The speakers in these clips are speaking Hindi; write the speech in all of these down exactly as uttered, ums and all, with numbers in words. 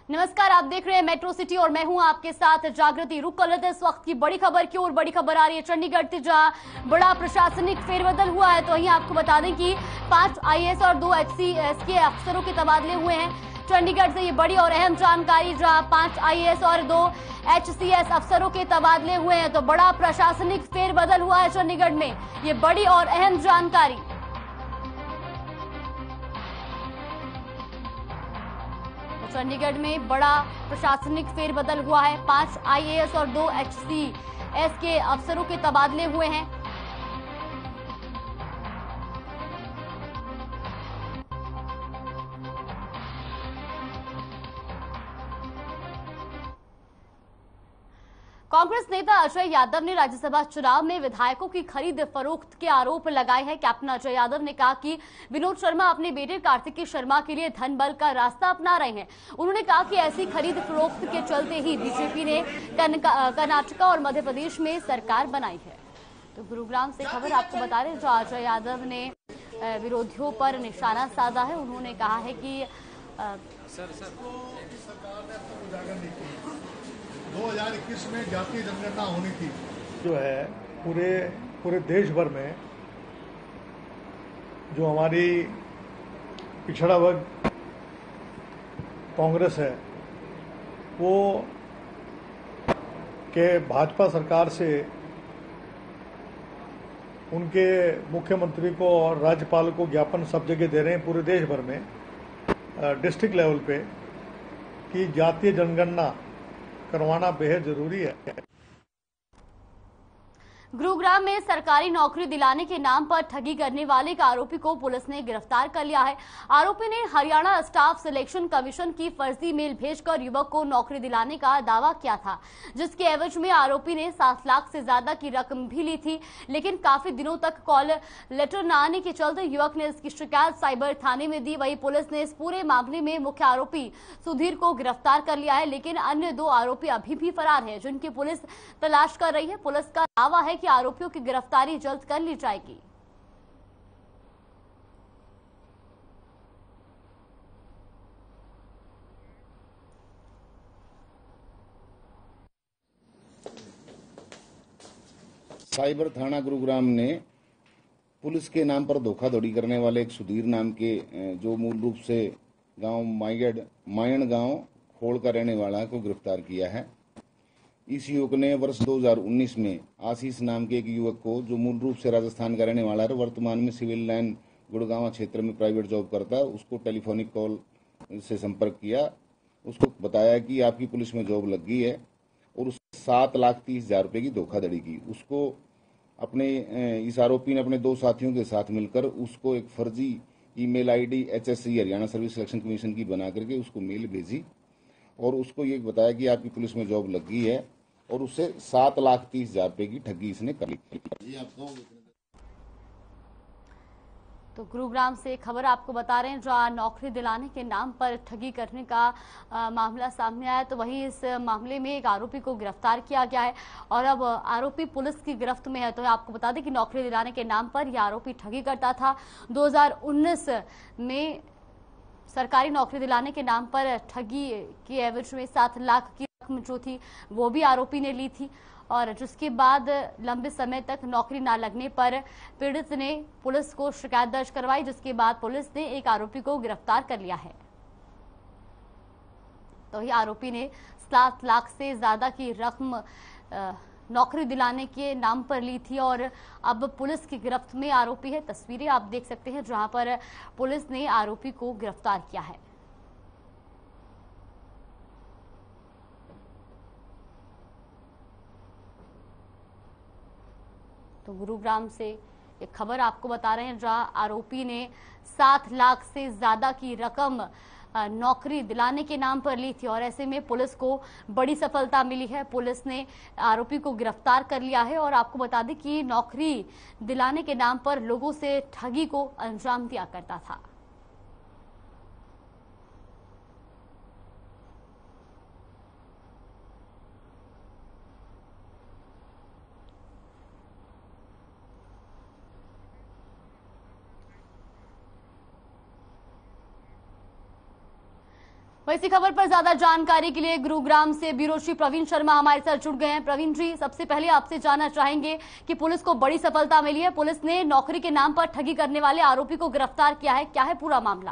नमस्कार, आप देख रहे हैं मेट्रो सिटी और मैं हूं आपके साथ जागृति। रुक कर लेते हैं इस वक्त की बड़ी खबर की ओर। बड़ी खबर आ रही है चंडीगढ़ से, जहां बड़ा प्रशासनिक फेरबदल हुआ है। तो वहीं आपको बता दें कि पांच आईएएस और दो एचसीएस के अफसरों के तबादले हुए हैं चंडीगढ़ से। ये बड़ी और अहम जानकारी, जहां पांच आईएएस और दो एचसीएस अफसरों के तबादले हुए हैं। तो बड़ा प्रशासनिक फेरबदल हुआ है चंडीगढ़ में, ये बड़ी और अहम जानकारी। चंडीगढ़ में बड़ा प्रशासनिक फेरबदल हुआ है। पांच आईएएस और दो एचसीएस के अफसरों के तबादले हुए हैं। कांग्रेस नेता अजय यादव ने राज्यसभा चुनाव में विधायकों की खरीद फरोख्त के आरोप लगाए हैं। कैप्टन अजय यादव ने कहा कि विनोद शर्मा अपने बेटे कार्तिकेय शर्मा के लिए धन बल का रास्ता अपना रहे हैं। उन्होंने कहा कि ऐसी खरीद फरोख्त के चलते ही बीजेपी ने कर्नाटक और मध्य प्रदेश में सरकार बनाई है। तो गुरुग्राम से खबर आपको बता रहे हैं, जो अजय यादव ने विरोधियों पर निशाना साधा है। उन्होंने कहा है कि सर सर दो हज़ार इक्कीस में जातीय जनगणना होनी थी, जो है पूरे पूरे देश भर में जो हमारी पिछड़ा वर्ग कांग्रेस है, वो के भाजपा सरकार से उनके मुख्यमंत्री को और राज्यपाल को ज्ञापन सब जगह दे रहे हैं पूरे देश भर में, डिस्ट्रिक्ट लेवल पे, कि जातीय जनगणना करवाना बेहद जरूरी है। गुरुग्राम में सरकारी नौकरी दिलाने के नाम पर ठगी करने वाले एक आरोपी को पुलिस ने गिरफ्तार कर लिया है। आरोपी ने हरियाणा स्टाफ सिलेक्शन कमीशन की फर्जी मेल भेजकर युवक को नौकरी दिलाने का दावा किया था, जिसके एवज में आरोपी ने सात लाख से ज्यादा की रकम भी ली थी। लेकिन काफी दिनों तक कॉल लेटर न आने के चलते युवक ने इसकी शिकायत साइबर थाने में दी। वहीं पुलिस ने इस पूरे मामले में मुख्य आरोपी सुधीर को गिरफ्तार कर लिया है, लेकिन अन्य दो आरोपी अभी भी फरार है, जिनकी पुलिस तलाश कर रही है। पुलिस का दावा है कि आरोपियों की गिरफ्तारी जल्द कर ली जाएगी। साइबर थाना गुरुग्राम ने पुलिस के नाम पर धोखाधड़ी करने वाले एक सुधीर नाम के, जो मूल रूप से गांव माइगढ़ मायण गांव खोड़ का रहने वाला है, को गिरफ्तार किया है। इस युवक ने वर्ष दो हज़ार उन्नीस में आशीष नाम के एक युवक को, जो मूल रूप से राजस्थान का रहने वाला है, वर्तमान में सिविल लाइन गुड़गांव क्षेत्र में प्राइवेट जॉब करता है, उसको टेलीफोनिक कॉल से संपर्क किया। उसको बताया कि आपकी पुलिस में जॉब लग गई है, और उस सात लाख तीस हजार रुपये की धोखाधड़ी की। उसको अपने इस आरोपी ने अपने दो साथियों के साथ मिलकर उसको एक फर्जी email ID HSC Haryana service selection commission की बना करके उसको मेल भेजी, और उसको ये बताया कि आपकी पुलिस में जॉब लग गई है, और उससे सात लाख तीस हजार रुपए की ठगी इसने कर ली। तो गुरुग्राम से खबर आपको बता रहे हैं, जहां नौकरी दिलाने के नाम पर ठगी करने का आ, मामला सामने आया। तो वहीं इस मामले में एक आरोपी को गिरफ्तार किया गया है, और अब आरोपी पुलिस की गिरफ्त में है। तो आपको बता दें कि नौकरी दिलाने के नाम पर यह आरोपी ठगी करता था। दो हज़ार उन्नीस में सरकारी नौकरी दिलाने के नाम पर ठगी के एवज में सात लाख की रकम जो थी वो भी आरोपी ने ली थी, और जिसके बाद लंबे समय तक नौकरी ना लगने पर पीड़ित ने पुलिस को शिकायत दर्ज करवाई, जिसके बाद पुलिस ने एक आरोपी को गिरफ्तार कर लिया है। तो ये आरोपी ने सात लाख से ज्यादा की रकम नौकरी दिलाने के नाम पर ली थी, और अब पुलिस की गिरफ्त में आरोपी है। तस्वीरें आप देख सकते हैं, जहां पर पुलिस ने आरोपी को गिरफ्तार किया है। तो गुरुग्राम से एक खबर आपको बता रहे हैं, जहां आरोपी ने सात लाख से ज्यादा की रकम नौकरी दिलाने के नाम पर ली थी, और ऐसे में पुलिस को बड़ी सफलता मिली है। पुलिस ने आरोपी को गिरफ्तार कर लिया है, और आपको बता दें कि नौकरी दिलाने के नाम पर लोगों से ठगी को अंजाम दिया करता था। इसी खबर पर ज्यादा जानकारी के लिए गुरुग्राम से ब्यूरो चीफ प्रवीण शर्मा हमारे साथ जुड़ गए हैं। प्रवीण जी, सबसे पहले आपसे जानना चाहेंगे कि पुलिस को बड़ी सफलता मिली है, पुलिस ने नौकरी के नाम पर ठगी करने वाले आरोपी को गिरफ्तार किया है, क्या है पूरा मामला?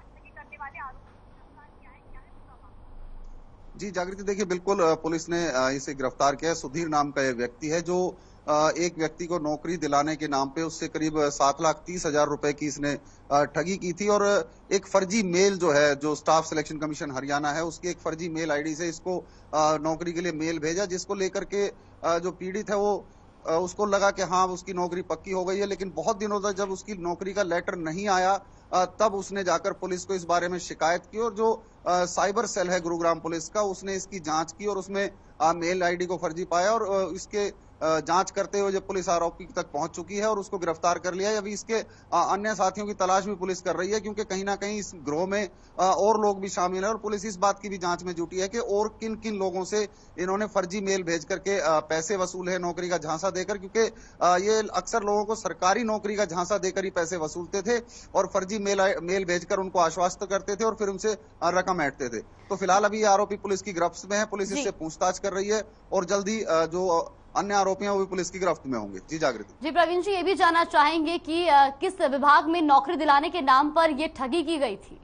जी जागृति, देखिए बिल्कुल पुलिस ने इसे गिरफ्तार किया है। सुधीर नाम का यह व्यक्ति है जो एक व्यक्ति को नौकरी दिलाने के नाम पे उससे करीब सात लाख तीस हजार रुपए की इसने ठगी की थी और एक फर्जी मेल जो है, जो स्टाफ सिलेक्शन कमीशन हरियाणा है उसकी एक फर्जी मेल आईडी से इसको नौकरी के लिए मेल भेजा, जिसको लेकर के जो पीड़ित है वो उसको लगा कि हाँ उसकी नौकरी पक्की हो गई है। लेकिन बहुत दिनों तक जब उसकी नौकरी का लेटर नहीं आया तब उसने जाकर पुलिस को इस बारे में शिकायत की और जो साइबर सेल है गुरुग्राम पुलिस का, उसने इसकी जांच की और उसमें मेल आईडी को फर्जी पाया और इसके जांच करते हुए जब पुलिस आरोपी तक पहुंच चुकी है और उसको गिरफ्तार कर लिया है। अभी इसके अन्य साथियों की तलाश भी पुलिस कर रही है, क्योंकि कहीं ना कहीं इस गिरोह में और लोग भी शामिल हैं और पुलिस इस बात की भी जांच में जुटी है कि और किन किन लोगों से इन्होंने फर्जी मेल भेज करके पैसे वसूले हैं नौकरी का झांसा देकर, क्योंकि ये अक्सर लोगों को सरकारी नौकरी का झांसा देकर ही पैसे वसूलते थे और फर्जी मेल मेल भेजकर उनको आश्वस्त करते थे और फिर उनसे रकम ऐंठते थे। तो फिलहाल अभी आरोपी पुलिस की गिरफ्त में है, पुलिस इससे पूछताछ कर रही है और जल्दी जो अन्य आरोपी हैं वो भी पुलिस की गिरफ्त में होंगे। जी जागृति। जी प्रवीण जी, ये भी जानना चाहेंगे कि किस विभाग में नौकरी दिलाने के नाम पर ये ठगी की गई थी?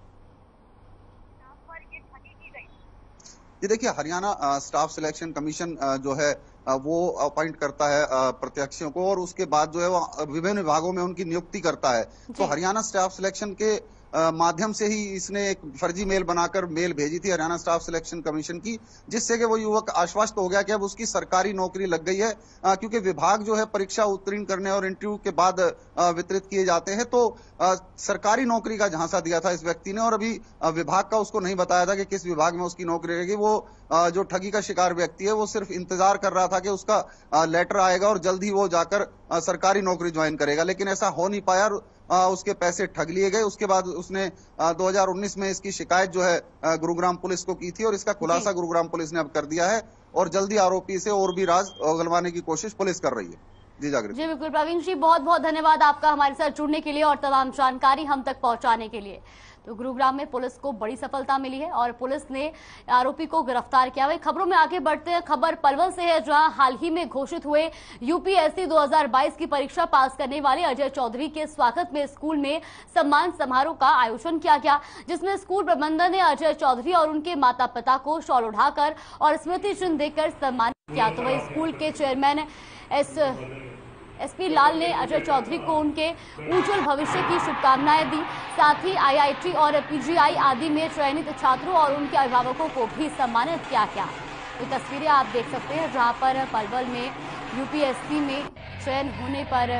ये देखिए, हरियाणा स्टाफ सिलेक्शन कमीशन जो है वो अपॉइंट करता है प्रत्याशियों को और उसके बाद जो है वो विभिन्न विभागों में उनकी नियुक्ति करता है। तो हरियाणा स्टाफ सिलेक्शन के माध्यम से ही इसने एक फर्जी मेल बनाकर मेल भेजी थी हरियाणा स्टाफ सिलेक्शन कमीशन की, जिससे कि वो युवक आश्वस्त हो गया कि अब उसकी सरकारी नौकरी लग गई है, क्योंकि विभाग जो है परीक्षा उत्तीर्ण करने और इंटरव्यू के बाद वितरित किए जाते हैं। तो सरकारी नौकरी का झांसा दिया था इस व्यक्ति ने और अभी विभाग का उसको नहीं बताया था कि किस विभाग में उसकी नौकरी रहेगी। वो जो ठगी का शिकार व्यक्ति है वो सिर्फ इंतजार कर रहा था कि उसका लेटर आएगा और जल्द ही वो जाकर सरकारी नौकरी ज्वाइन करेगा, लेकिन ऐसा हो नहीं पाया। आ, उसके पैसे ठग लिए गए। उसके बाद उसने आ, दो हज़ार उन्नीस में इसकी शिकायत जो है गुरुग्राम पुलिस को की थी और इसका खुलासा गुरुग्राम पुलिस ने अब कर दिया है और जल्दी आरोपी से और भी राज उगलवाने की कोशिश पुलिस कर रही है। जी जागृति। जी बिल्कुल प्रवीण जी, बहुत बहुत धन्यवाद आपका हमारे साथ जुड़ने के लिए और तमाम जानकारी हम तक पहुंचाने के लिए। तो गुरुग्राम में पुलिस को बड़ी सफलता मिली है और पुलिस ने आरोपी को गिरफ्तार किया। वही खबरों में आगे बढ़ते हैं, खबर पलवल से है, जहां हाल ही में घोषित हुए यूपीएससी दो हज़ार बाईस की परीक्षा पास करने वाले अजय चौधरी के स्वागत में स्कूल में सम्मान समारोह का आयोजन किया गया, जिसमें स्कूल प्रबंधन ने अजय चौधरी और उनके माता पिता को शॉल उठाकर और स्मृति चिन्ह देकर सम्मानित किया। तो वही स्कूल के चेयरमैन एस एसपी लाल ने अजय चौधरी को उनके उज्जवल भविष्य की शुभकामनाएं दी। साथ ही आईआईटी और पीजीआई आदि में चयनित छात्रों और उनके अभिभावकों को भी सम्मानित किया गया। तो तस्वीरें आप देख सकते हैं जहां पर पलवल में यूपीएससी में चयन होने पर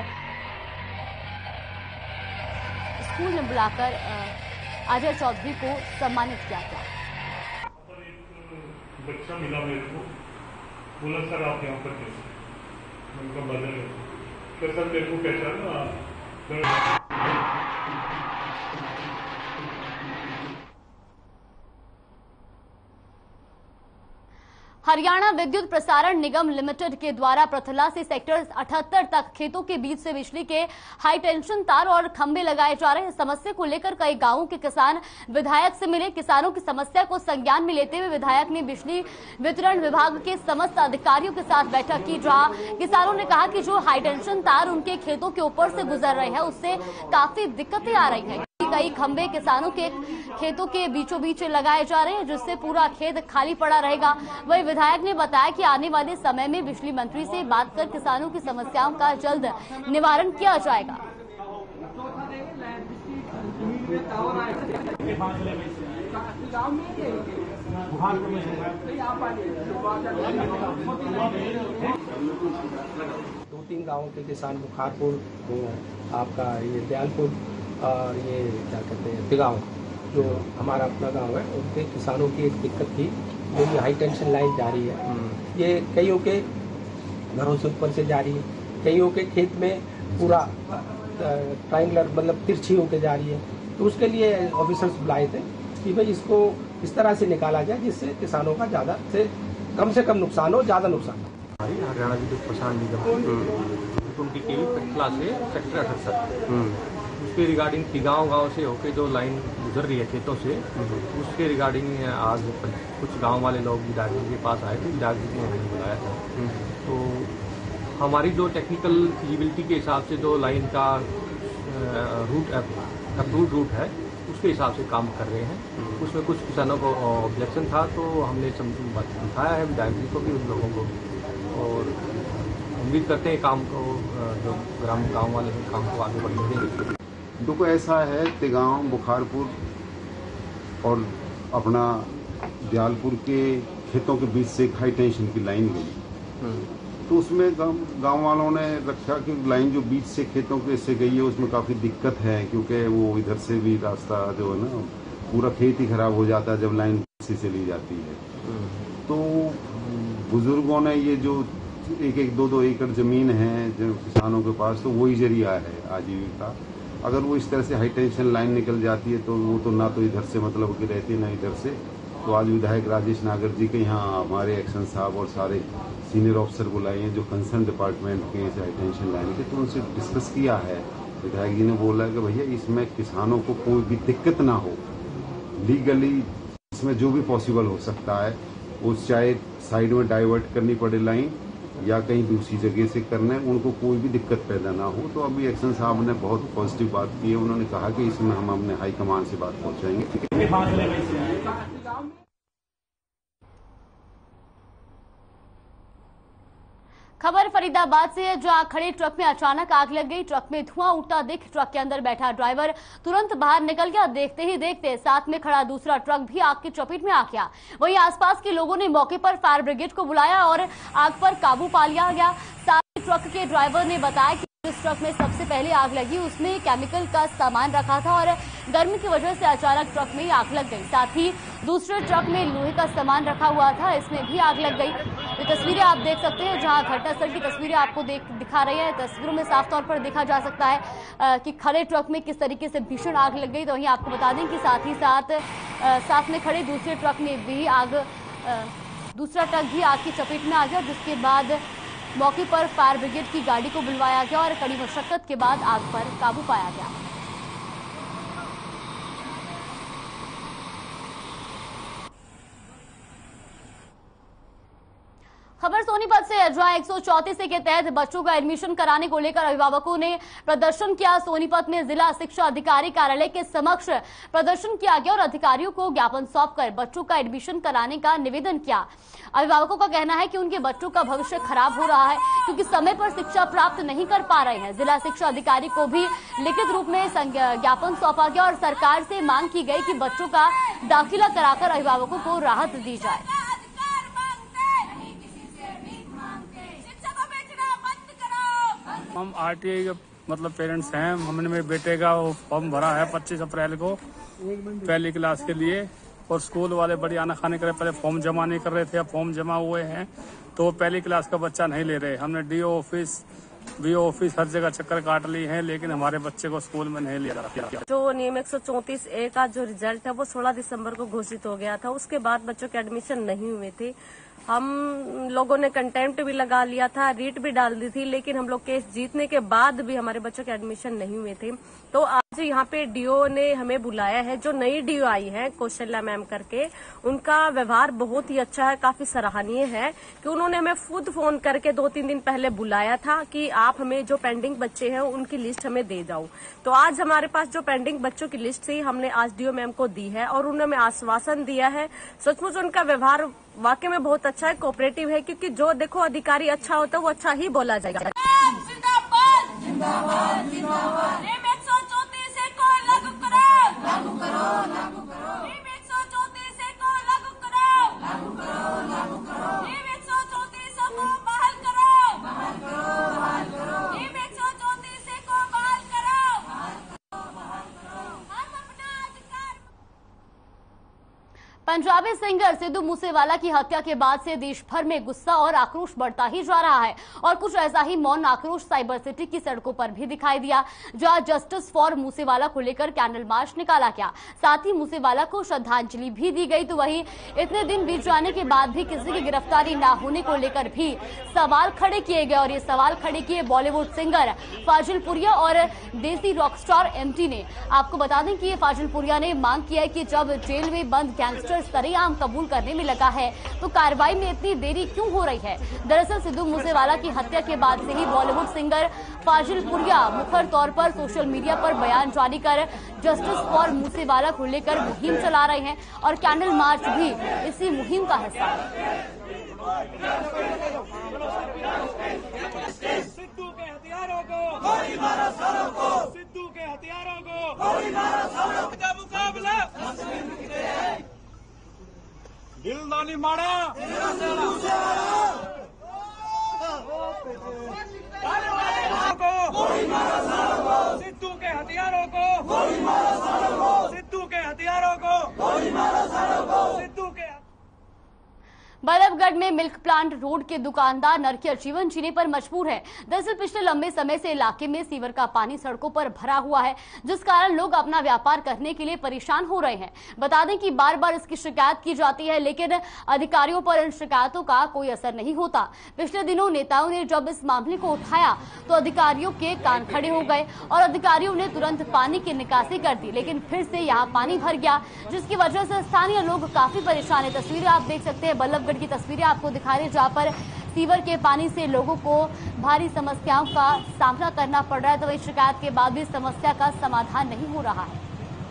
स्कूल में बुलाकर अजय चौधरी को सम्मानित किया गया। बच्चा मिला मेरे को, बोला सर आप यहाँ पर कैसे, उनका बदल सर मेरे को पहचाना। हरियाणा विद्युत प्रसारण निगम लिमिटेड के द्वारा प्रथला से सेक्टर अठहत्तर तक खेतों के बीच से बिजली के हाई टेंशन तार और खंभे लगाए जा रहे हैं। समस्या को लेकर कई गांवों के किसान विधायक से मिले। किसानों की समस्या को संज्ञान में लेते हुए विधायक ने बिजली वितरण विभाग के समस्त अधिकारियों के साथ बैठक की, जहां किसानों ने कहा कि जो हाई टेंशन तार उनके खेतों के ऊपर से गुजर रहे हैं उससे काफी दिक्कतें आ रही है। कई खंभे किसानों के खेतों के बीचों बीच लगाए जा रहे हैं, जिससे पूरा खेत खाली पड़ा रहेगा। वही विधायक ने बताया कि आने वाले समय में बिजली मंत्री से बात कर किसानों की समस्याओं का जल्द निवारण किया जाएगा। दो तीन गांवों के किसान बुखारपुर, आपका ये दयालपुर और ये क्या कहते हैं तिगांव, जो हमारा अपना गांव है, उनके किसानों की एक दिक्कत थी, जो ये हाई टेंशन लाइन जा रही है, ये कईयों के घरों से ऊपर से जा रही है, कईयों के खेत में पूरा ट्रायंगुलर मतलब तिरछी होकर जा रही है। तो उसके लिए ऑफिसर्स बुलाए थे कि भाई इसको इस तरह से निकाला जाए जिससे किसानों का ज़्यादा से कम से कम नुकसान हो, ज़्यादा नुकसान हो। हरियाणा विद्युत प्रसारण निगम उनकी टीवी पटला से सेक्टर अठहत्तर उसके रिगार्डिंग तिगांव गांव से होके जो लाइन गुजर रही है खेतों से, उसके रिगार्डिंग आज कुछ गांव वाले लोग विधायक जी के पास आए थे, विधायक जी ने हमें बुलाया था। तो हमारी जो टेक्निकल फिजिबिलिटी के हिसाब से जो लाइन का रूट अप्रूव्ड रूट है उसके हिसाब से काम कर रहे हैं। उसमें कुछ किसानों को ऑब्जेक्शन था, तो हमने समझाया है विधायक जी को भी, उन लोगों को भी, और उम्मीद करते हैं काम को जो ग्राम गांव वाले हैं काम को आगे बढ़ने देंगे। देखो ऐसा है, तिगांव बुखारपुर और अपना दयालपुर के खेतों के बीच से एक हाई टेंशन की लाइन गई, तो उसमें गांव वालों ने रखा कि लाइन जो बीच से खेतों के से गई है उसमें काफी दिक्कत है, क्योंकि वो इधर से भी रास्ता जो है ना पूरा खेत ही खराब हो जाता है जब लाइन से चली जाती है। तो बुजुर्गों ने ये जो एक एक दो दो एकड़ जमीन है जो किसानों के पास, तो वही जरिया है आजीविका। अगर वो इस तरह से हाई टेंशन लाइन निकल जाती है तो वो तो ना तो इधर से मतलब की रहती है ना इधर से। तो आज विधायक राजेश नागर जी के यहाँ हमारे एक्शन साहब और सारे सीनियर ऑफिसर बुलाए हैं जो कंसर्न डिपार्टमेंट के हाई टेंशन लाइन के, तो उनसे डिस्कस किया है। विधायक जी ने बोला कि भैया इसमें किसानों को कोई भी दिक्कत ना हो, लीगली इसमें जो भी पॉसिबल हो सकता है, उस चाहे साइड में डाइवर्ट करनी पड़े लाइन या कहीं दूसरी जगह से करना है, उनको कोई भी दिक्कत पैदा ना हो। तो अभी एक्शन साहब ने बहुत पॉजिटिव बात की है, उन्होंने कहा कि इसमें हम अपने हाई कमान से बात पहुंचाएंगे। खबर फरीदाबाद से है, जहां खड़े ट्रक में अचानक आग लग गई। ट्रक में धुआं उठता देख ट्रक के अंदर बैठा ड्राइवर तुरंत बाहर निकल गया। देखते ही देखते साथ में खड़ा दूसरा ट्रक भी आग की चपेट में आ गया। वहीं आसपास के लोगों ने मौके पर फायर ब्रिगेड को बुलाया और आग पर काबू पा लिया गया। साथ ही ट्रक के ड्राइवर ने बताया कि जिस ट्रक में सबसे पहले आग लगी उसमें केमिकल का सामान रखा था और गर्मी की वजह से अचानक ट्रक में आग लग गई। साथ ही दूसरे ट्रक में लोहे का सामान रखा हुआ था, इसमें भी आग लग गई। ये तस्वीरें आप देख सकते हैं, जहां घटनास्थल की तस्वीरें आपको देख दिखा रही है। तस्वीरों में साफ तौर पर देखा जा सकता है आ, कि खड़े ट्रक में किस तरीके से भीषण आग लग गई। तो वहीं आपको बता दें कि साथ ही साथ आ, साथ में खड़े दूसरे ट्रक में भी आग आ, दूसरा ट्रक भी आग की चपेट में आ गया, जिसके बाद मौके पर फायर ब्रिगेड की गाड़ी को बुलवाया गया और कड़ी मशक्कत के बाद आग पर काबू पाया गया। खबर सोनीपत से है, जहां एक सौ चौंतीस के तहत बच्चों का एडमिशन कराने को लेकर अभिभावकों ने प्रदर्शन किया। सोनीपत में जिला शिक्षा अधिकारी कार्यालय के समक्ष प्रदर्शन किया गया और अधिकारियों को ज्ञापन सौंपकर बच्चों का एडमिशन कराने का निवेदन किया। अभिभावकों का कहना है कि उनके बच्चों का भविष्य खराब हो रहा है क्योंकि समय पर शिक्षा प्राप्त नहीं कर पा रहे हैं। जिला शिक्षा अधिकारी को भी लिखित रूप में ज्ञापन सौंपा गया और सरकार से मांग की गई कि बच्चों का दाखिला कराकर अभिभावकों को राहत दी जाए। हम आरटीआई के मतलब पेरेंट्स हैं। हमने मेरे बेटे का वो फॉर्म भरा है पच्चीस अप्रैल को पहली क्लास के लिए, और स्कूल वाले बड़ी आनाकानी कर रहे, पहले फॉर्म जमा नहीं कर रहे थे, अब फॉर्म जमा हुए हैं तो पहली क्लास का बच्चा नहीं ले रहे। हमने डीओ ऑफिस बीओ ऑफिस हर जगह चक्कर काट ली है, लेकिन हमारे बच्चे को स्कूल में नहीं लिया जा। जो नियम एक सौ चौंतीस ए का जो रिजल्ट है वो सोलह दिसंबर को घोषित हो गया था, उसके बाद बच्चों के एडमिशन नहीं हुए थे। हम लोगों ने कंटेम्प्ट भी लगा लिया था, रीट भी डाल दी थी, लेकिन हम लोग केस जीतने के बाद भी हमारे बच्चों के एडमिशन नहीं हुए थे। तो आज यहाँ पे डीओ ने हमें बुलाया है, जो नई डीओ आई है कौशल्या मैम करके, उनका व्यवहार बहुत ही अच्छा है, काफी सराहनीय है कि उन्होंने हमें खुद फोन करके दो तीन दिन पहले बुलाया था कि आप हमें जो पेंडिंग बच्चे हैं उनकी लिस्ट हमें दे जाओ। तो आज हमारे पास जो पेंडिंग बच्चों की लिस्ट थी हमने आज डीओ मैम को दी है और उन्होंने हमें आश्वासन दिया है। सचमुच उनका व्यवहार वाकई में बहुत अच्छा है, कोऑपरेटिव है, क्योंकि जो देखो अधिकारी अच्छा होता है वो अच्छा ही बोला जाएगा। जिंदाबाद जिंदाबाद जिंदाबाद एक सौ चौंतीस को लागू करो लागू करो लागू करो एक सौ चौंतीस को लागू करो लागू करो लागू करो एक सौ चौंतीस को बहाल करो बहाल करो बहाल करो एक सौ चौंतीस को बहाल करो बहाल करो बहाल करो हम अपना अधिकार। पंजाबी सिंगर सिद्धू मूसेवाला की हत्या के बाद से देश भर में गुस्सा और आक्रोश बढ़ता ही जा रहा है और कुछ ऐसा ही मौन आक्रोश साइबर सिटी की सड़कों पर भी दिखाई दिया, जहां जस्टिस फॉर मूसेवाला को लेकर कैंडल मार्च निकाला गया। साथ ही मूसेवाला को श्रद्धांजलि भी दी गई। तो वहीं इतने दिन बीत जाने के बाद भी किसी की गिरफ्तारी न होने को लेकर भी सवाल खड़े किए गए और ये सवाल खड़े किए बॉलीवुड सिंगर फाजिल पुरिया और देसी रॉकस्टार एमटी ने। आपको बता दें कि ये फाजिल पुरिया ने मांग किया है कि जब जेल में बंद गैंगस्टर सरेआम कबूल करने में लगा है तो कार्रवाई में इतनी देरी क्यों हो रही है। दरअसल सिद्धू मूसेवाला की हत्या के बाद से ही बॉलीवुड सिंगर फाजिल पुरिया मुखर तौर पर सोशल मीडिया पर बयान जारी कर जस्टिस फॉर मूसेवाला को लेकर मुहिम चला रहे हैं और कैंडल मार्च भी इसी मुहिम का हिस्सा है। सिद्धू के हथियारों को गोली मारो सालों को, सिद्धू के हथियारों को गोली मारो सालों का मुकाबला दिल दानी मारा गोली मारो सालों को, सिद्धू के हथियारों को गोली मारो सालों को, सिद्धू के हथियारों को गोली मारो सालों को, सिद्धू के बल्लभगढ़ में मिल्क प्लांट रोड के दुकानदार नरकिया जीवन जीने पर मजबूर है। दरअसल पिछले लंबे समय से इलाके में सीवर का पानी सड़कों पर भरा हुआ है, जिस कारण लोग अपना व्यापार करने के लिए परेशान हो रहे हैं। बता दें कि बार बार इसकी शिकायत की जाती है, लेकिन अधिकारियों पर इन शिकायतों का कोई असर नहीं होता। पिछले दिनों नेताओं ने जब इस मामले को उठाया तो अधिकारियों के कान खड़े हो गए और अधिकारियों ने तुरंत पानी की निकासी कर दी, लेकिन फिर से यहाँ पानी भर गया, जिसकी वजह से स्थानीय लोग काफी परेशान है। तस्वीरें आप देख सकते हैं, बल्लभगढ़ की तस्वीरें आपको दिखा रहे हैं, जहां पर सीवर के पानी से लोगों को भारी समस्याओं का सामना करना पड़ रहा है। तो वही शिकायत के बाद भी समस्या का समाधान नहीं हो रहा है।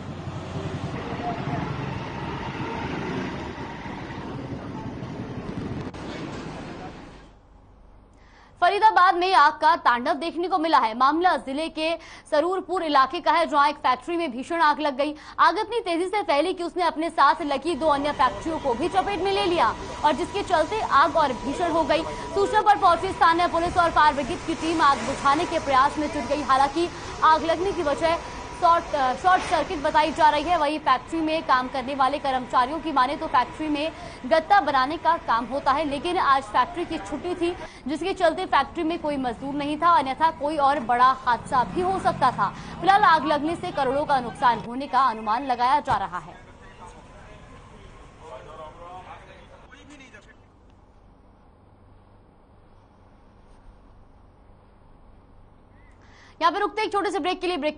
फरीदाबाद में आग का तांडव देखने को मिला है। मामला जिले के सरूरपुर इलाके का है, जहां एक फैक्ट्री में भीषण आग लग गई। आग इतनी तेजी से फैली कि उसने अपने साथ लगी दो अन्य फैक्ट्रियों को भी चपेट में ले लिया और जिसके चलते आग और भीषण हो गई। सूचना पर पहुंची स्थानीय पुलिस और फायर ब्रिगेड की टीम आग बुझाने के प्रयास में जुट गई। हालांकि आग लगने की वजह शॉर्ट शॉर्ट सर्किट बताई जा रही है। वहीं फैक्ट्री में काम करने वाले कर्मचारियों की माने तो फैक्ट्री में गत्ता बनाने का काम होता है, लेकिन आज फैक्ट्री की छुट्टी थी, जिसके चलते फैक्ट्री में कोई मजदूर नहीं था, अन्यथा कोई और बड़ा हादसा भी हो सकता था। फिलहाल आग लगने से करोड़ों का नुकसान होने का अनुमान लगाया जा रहा है। यहाँ पे रुकते एक छोटे से ब्रेक के लिए ब्रेक